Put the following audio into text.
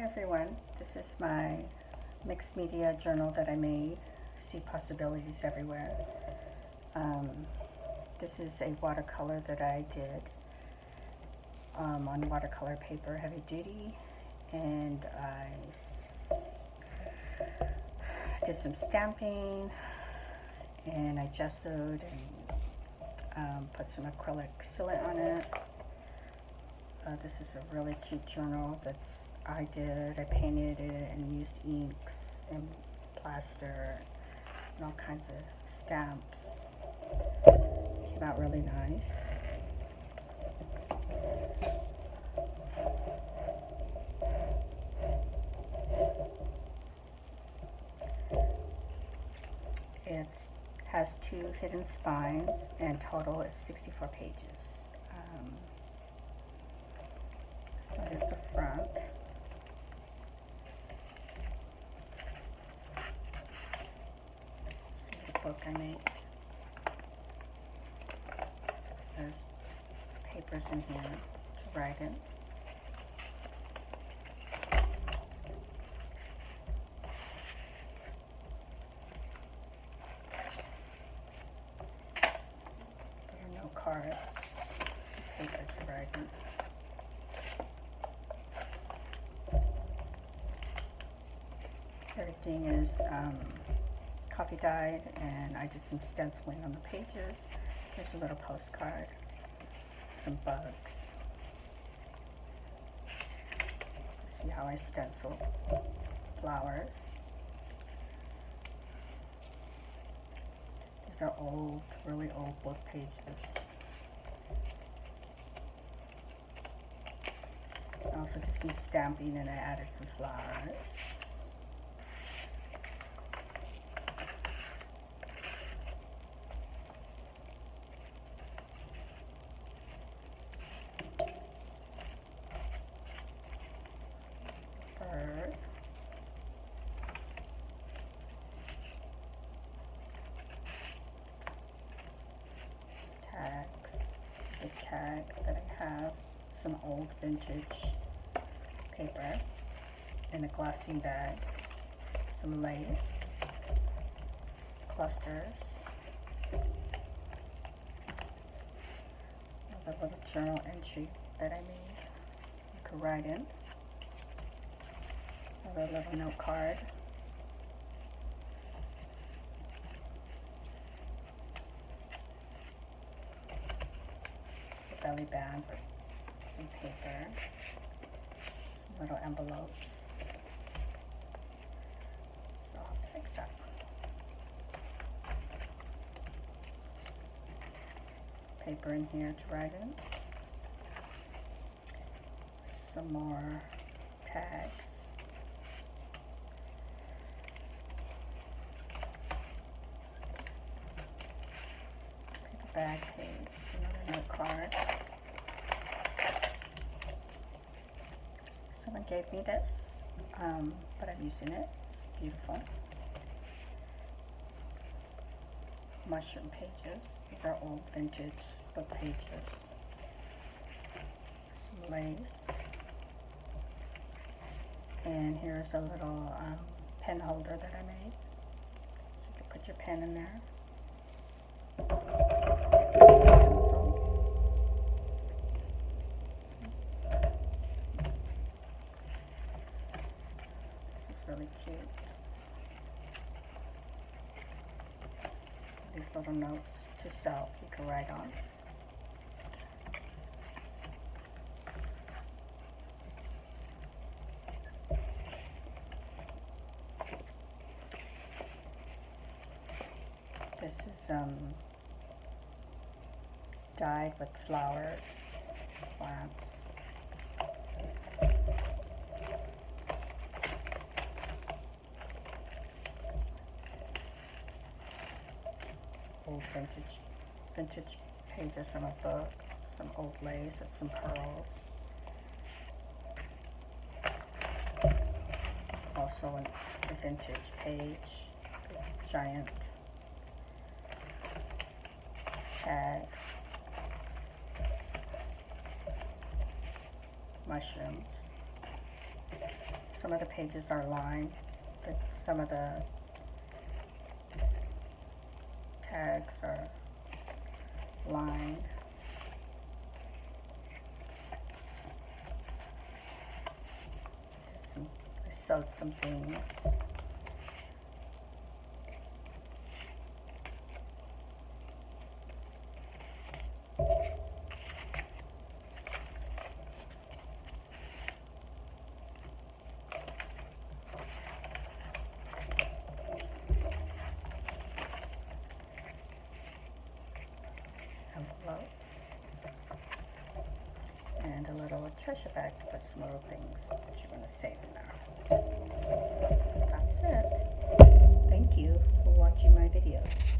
everyone, this is my mixed media journal that I made. See possibilities everywhere. This is a watercolor that I did on watercolor paper, heavy duty, and I did some stamping, and I gessoed and put some acrylic sealant on it. This is a really cute journal that's I painted it and used inks and plaster and all kinds of stamps. Came out really nice. It has 2 hidden spines, and total it's 64 pages. So here's the front. See the book I made. There's papers in here to write in. There are no cards, paper to write in. Everything is coffee dyed, and I did some stenciling on the pages. Here's a little postcard, some bugs. See how I stencil flowers. These are old, really old book pages. I also did some stamping, and I added some flowers. Tag that I have, some old vintage paper in a glossy bag, some lace, clusters, another little journal entry that I made you could write in, another little note card, belly band, some paper, some little envelopes. So I'll fix that. Paper in here to write in. Some more tags. Paper bag page, another note card. Someone gave me this, but I'm using it. It's beautiful. Mushroom pages. These are old vintage book pages. Some lace. And here's a little pen holder that I made. So you can put your pen in there. Really cute. These little notes to self you can write on. This is dyed with flowers, plants. Old vintage pages from a book, some old lace and some pearls. This is also a vintage page, a giant tag, mushrooms, some of the pages are lined, but some of the tags are lined. I sewed some things. Envelope. And a little treasure bag to put some little things that you're going to save in there. That's it. Thank you for watching my video.